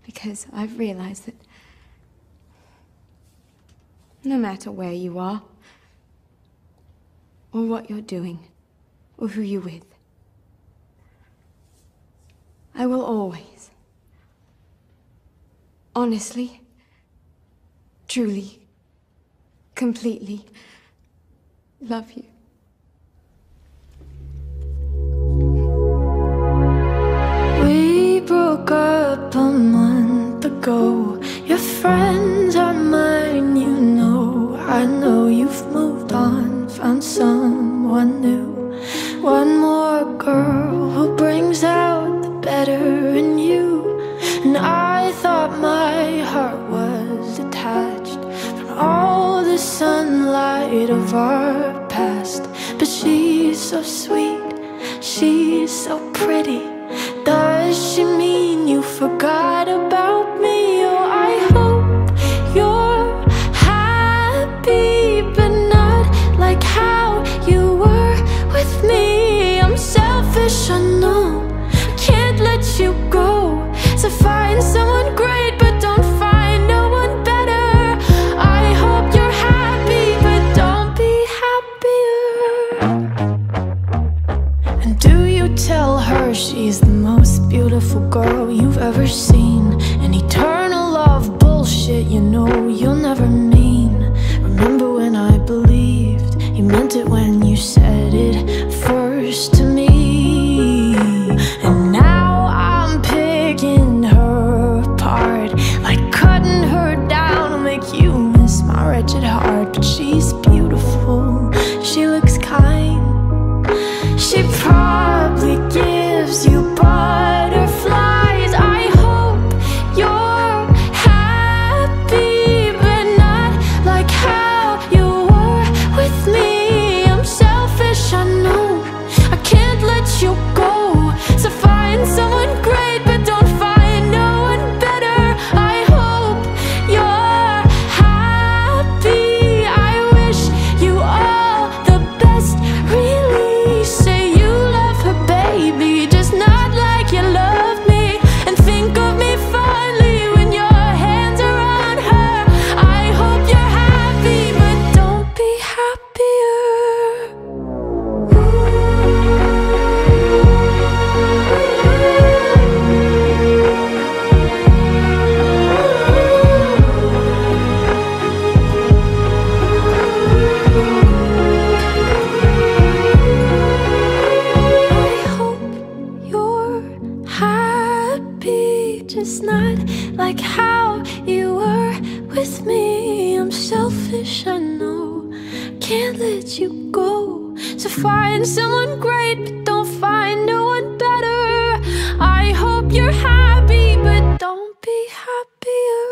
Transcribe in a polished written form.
Because I've realized that no matter where you are, or what you're doing, or who you're with, I will always, honestly, truly, completely love you. We broke up a month ago. Your friends are mine, you know. I know you've moved on, found someone new. One more girl who brings out the better in you. And I thought my heart was detached from all the sunlight of our past. But she's so sweet, she's so pretty. Does she mean you forgot about me? Oh, I hope you're happy, but not like how you were with me. I'm selfish, I know, can't let you go. So find someone great, but don't find no one better. I hope you're happy, but don't be happier. And do you tell her she's the most beautiful girl you've ever seen? An eternal love bullshit, you know you'll never mean. Remember when I believed you meant it when you said it first to me? And now I'm picking her apart, like cutting her down to make you miss my wretched heart. But she's beautiful, she looks kind, she probably gives you butterflies. I hope you're happy, but not like how you were with me. I'm selfish, I know, I can't let you go. So find someone great, but don't find no one better. I hope you're happy. I wish you all the best, really. Say you love her, baby, just not like you love me. And think of me fondly when your hands are on her. I hope you're happy, but don't be happier. I hope you're happy, just not like how you were with me. I'm selfish, I know, can't let you go. So find someone great, but don't find no one better. I hope you're happy, but don't be happier.